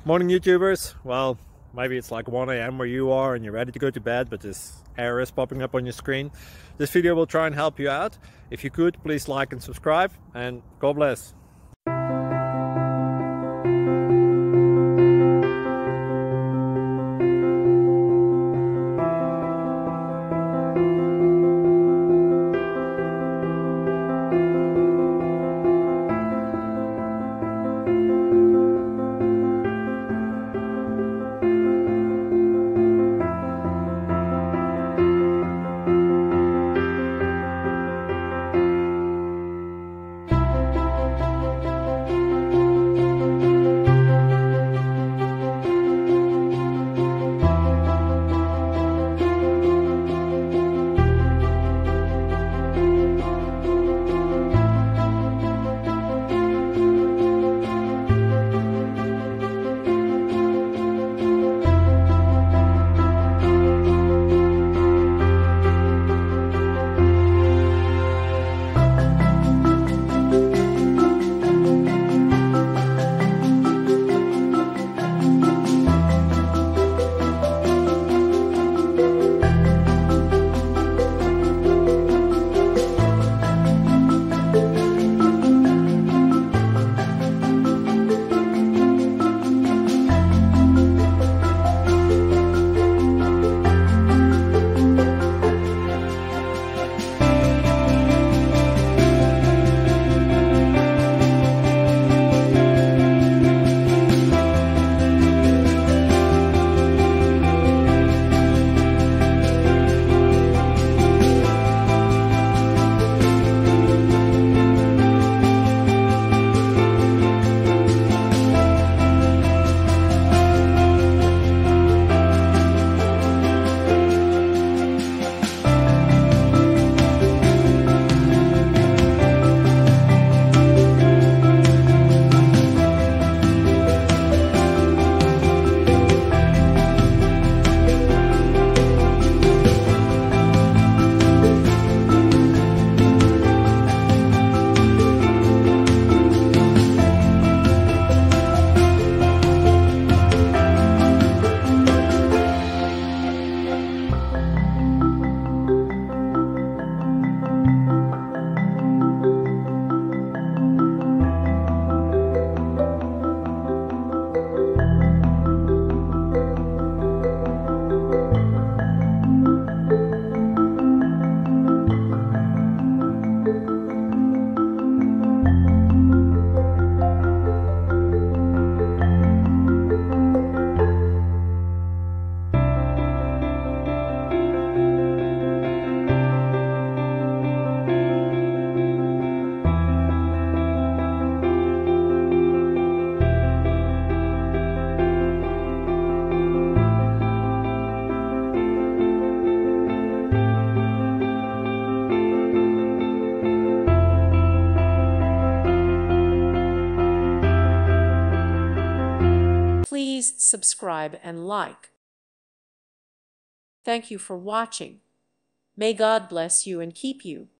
Morning YouTubers. Well, maybe it's like 1 a.m. where you are and you're ready to go to bed, but this error is popping up on your screen. This video will try and help you out. If you could, please like and subscribe, and God bless. Please subscribe and like. Thank you for watching. May God bless you and keep you.